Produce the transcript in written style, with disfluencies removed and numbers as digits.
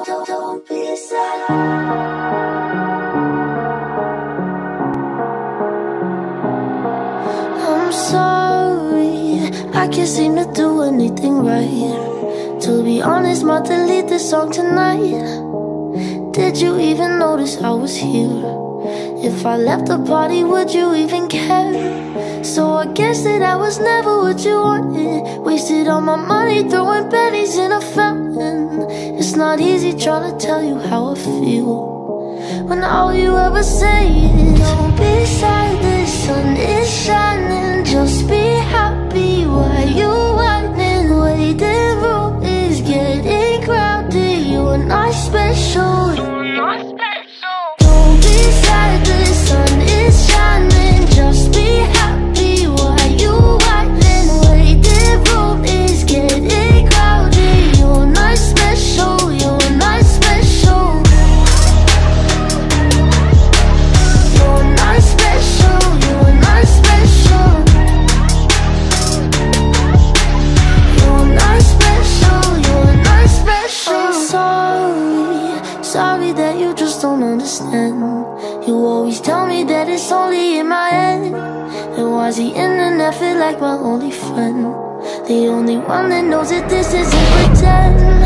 Don't be sad. I'm sorry, I can't seem to do anything right. To be honest, might delete this song tonight. Did you even notice I was here? If I left the party, would you even care? So I guess that I was never what you wanted. Wasted all my money throwing pennies in a fountain. It's not easy trying to tell you how I feel when all you ever say is don't be sad, the sun is shining. Just be happy while you whining. Waiting room is getting crowded. You're not special. Don't be sad, the sun is shining. Just be happy while you whining. Waiting room is getting crowded. You're not special. You're not special. You're not special. You're not special. You're not special. You're not special. I'm sorry, sorry that you just don't understand. You always tell me that it's only in my head. And why's the internet feel like my only friend? The only one that knows that this isn't pretend.